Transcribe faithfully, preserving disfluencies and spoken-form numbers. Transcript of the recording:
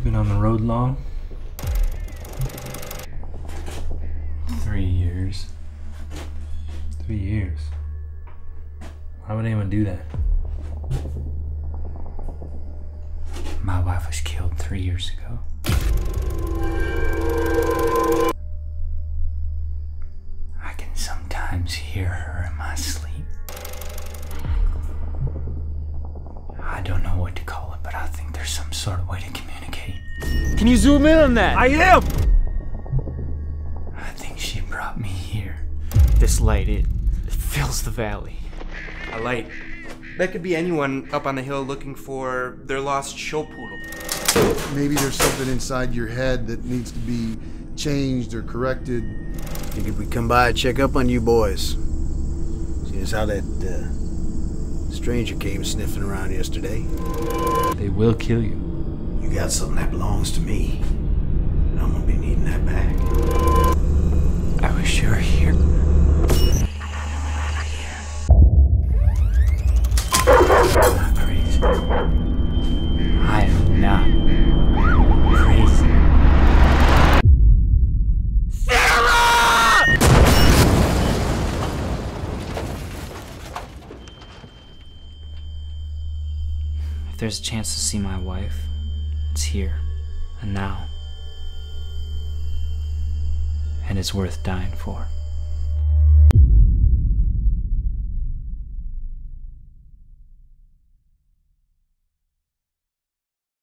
Been on the road long? Three years. Three years. Why would anyone do that? My wife was killed three years ago. I can sometimes hear her in my sleep. I don't know what to call it, but I think there's some sort of way to communicate. Can you zoom in on that? I am! I think she brought me here. This light, it, it fills the valley. A light. That could be anyone up on the hill looking for their lost show poodle. Maybe there's something inside your head that needs to be changed or corrected. Figured we'd come by and check up on you boys. Seeing as how that uh, stranger came sniffing around yesterday. They will kill you. You got something that belongs to me. And I'm gonna be needing that back. I wish you were here. I'm not crazy. I am not crazy. Sarah! If there's a chance to see my wife, it's here and now. And it's worth dying for.